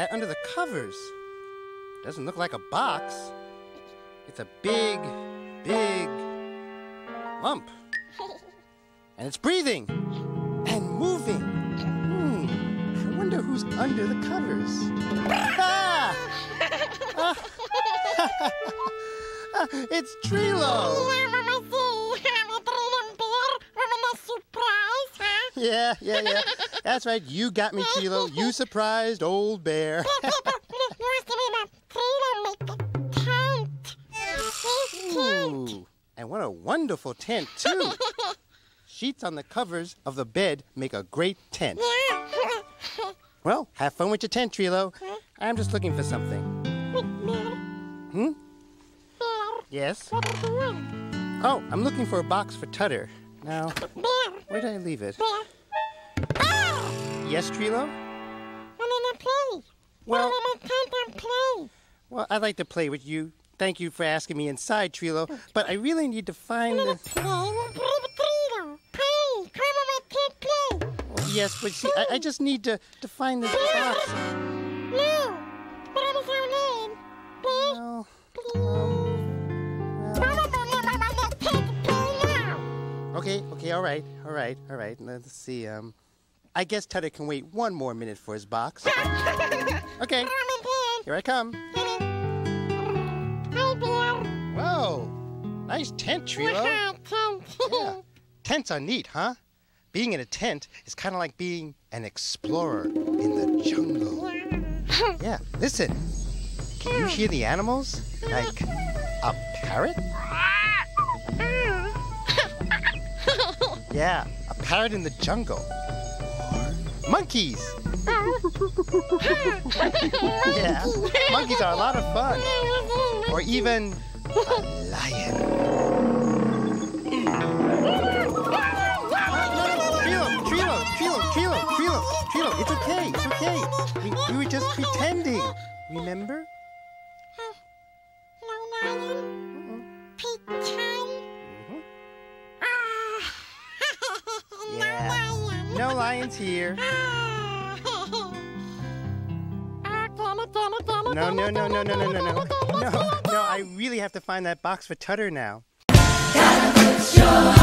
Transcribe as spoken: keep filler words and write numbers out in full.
that under the covers? Doesn't look like a box. It's a big, big lump. And it's breathing and moving. Hmm. I wonder who's under the covers. Ah! Ah! It's Trilo! Yeah, yeah, yeah. That's right. You got me, Trilo. You surprised old bear. Ooh, and what a wonderful tent, too. Sheets on the covers of the bed make a great tent. Well, have fun with your tent, Trilo. I'm just looking for something. Hmm? Yes? Oh, I'm looking for a box for Tutter. Now, where did I leave it? Yes, Trilo? Well, well, I'd like to play with you. Thank you for asking me inside, Trilo, but I really need to find the... Well, yes, but see, I, I just need to, to find this box. No, but I was your name. Well, um, well. Okay, okay, all right, all right, all right. Let's see, um... I guess Tutter can wait one more minute for his box. Okay, here I come. Whoa, nice tent, Trilo. Yeah. Tents are neat, huh? Being in a tent is kind of like being an explorer in the jungle. Yeah, listen. Can you hear the animals? Like a parrot? Yeah, a parrot in the jungle. Monkeys! Yeah, monkeys are a lot of fun. Or even a lion. Trilo, Trilo, Trilo, Trilo, Trilo, Trilo, it's okay, it's okay. We, we were just pretending, remember? No, lion. Pretend. Yeah. No lions here. No, no, no, no, no, no, no, no. No, no, I really have to find that box for Tutter now. Gotta put your